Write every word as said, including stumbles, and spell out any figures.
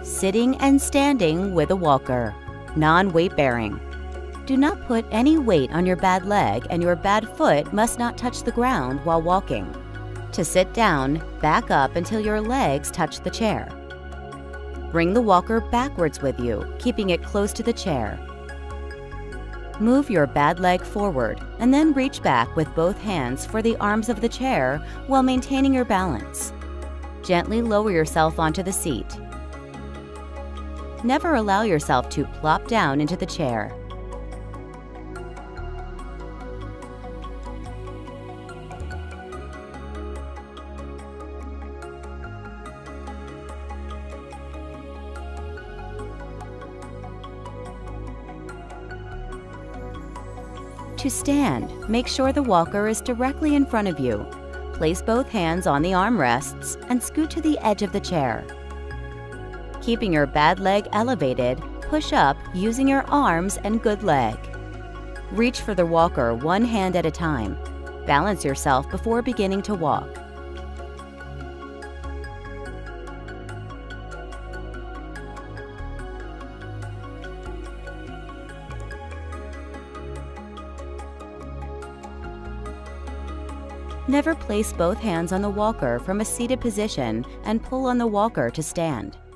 Sitting and standing with a walker. Non-weight bearing. Do not put any weight on your bad leg, and your bad foot must not touch the ground while walking. To sit down, back up until your legs touch the chair. Bring the walker backwards with you, keeping it close to the chair. Move your bad leg forward and then reach back with both hands for the arms of the chair while maintaining your balance. Gently lower yourself onto the seat. Never allow yourself to plop down into the chair. To stand, make sure the walker is directly in front of you. Place both hands on the armrests and scoot to the edge of the chair. Keeping your bad leg elevated, push up using your arms and good leg. Reach for the walker one hand at a time. Balance yourself before beginning to walk. Never place both hands on the walker from a seated position and pull on the walker to stand.